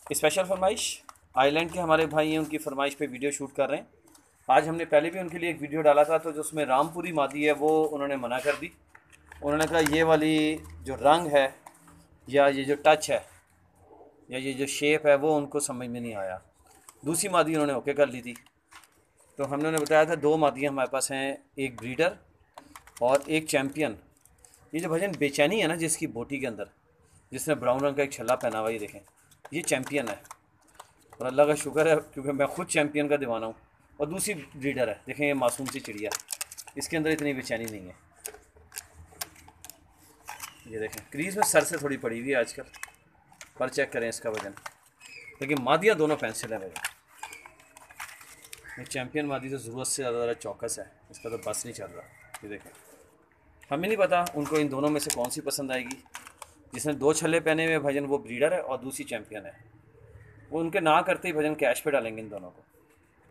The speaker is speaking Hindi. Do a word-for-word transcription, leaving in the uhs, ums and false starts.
स्पेशल फरमाइश आइलैंड के हमारे भाई हैं, उनकी फरमाइश पे वीडियो शूट कर रहे हैं। आज हमने पहले भी उनके लिए एक वीडियो डाला था, तो जो उसमें रामपुरी मादी है वो उन्होंने मना कर दी। उन्होंने कहा ये वाली जो रंग है या ये जो टच है या ये जो शेप है वो उनको समझ में नहीं आया। दूसरी मादी उन्होंने ओके कर ली थी। तो हमने उन्हें बताया था दो मादियाँ हमारे पास हैं, एक ब्रीडर और एक चैम्पियन। ये जो भजन बेचैनी है ना जिसकी बोटी के अंदर, जिसने ब्राउन रंग का एक छल्ला पहना हुआ, ये देखें, ये चैम्पियन है। और अल्लाह का शुक्र है क्योंकि मैं खुद चैम्पियन का दीवाना हूँ। और दूसरी ब्रीडर है, देखें ये मासूम सी चिड़िया, इसके अंदर इतनी बेचैनी नहीं है। ये देखें क्रीज में सर से थोड़ी पड़ी हुई है आजकल, पर चेक करें इसका वजन। लेकिन मादियाँ दोनों पेंसिल है भैया। ये चैम्पियन मादी तो ज़रूरत से ज़्यादा ज़्यादा चौकस है, इसका तो बस नहीं चल रहा। ये देखें, हमें नहीं पता उनको इन दोनों में से कौन सी पसंद आएगी। जिसने दो छल्ले पहने हुए भजन वो ब्रीडर है और दूसरी चैम्पियन है। वो उनके ना करते ही भजन कैश पे डालेंगे इन दोनों को।